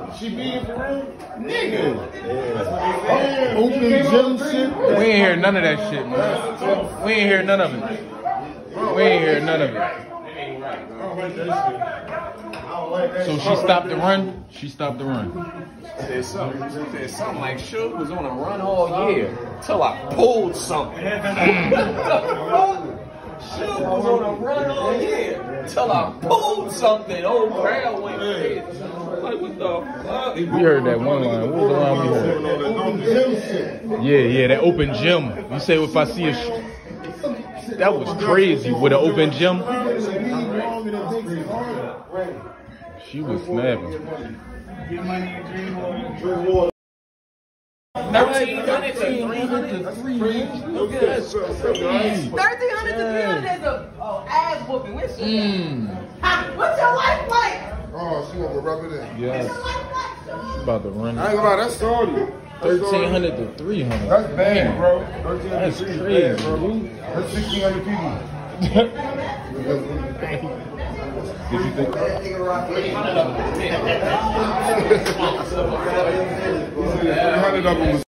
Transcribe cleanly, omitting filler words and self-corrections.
She being for real? Nigga. Yeah. Open gym shit. We ain't hear none of that shit, man. We ain't hear none of it. We ain't hear none of it. So she stopped the run? She stopped the run. Said something like Suge was on a run all year till I pulled something. Suge was on a run all year till I pulled something. Old crowd went crazy. Like, what the fuck? We heard that one line. What was the line we heard? Yeah, that open gym. You say if I see a that was crazy with an open gym. She was snapping. 1,300 to 300. 1,300 to 300 is a ass whooping. What's your life like? Oh, she gonna go rub it in. Yes. She about to run. I ain't gonna lie, that's salty. 1,300 to 300. That's bad, bro. 1,300 That's is crazy, bad, bro. dude. That's 1,600 people. Did you think? 300 of them was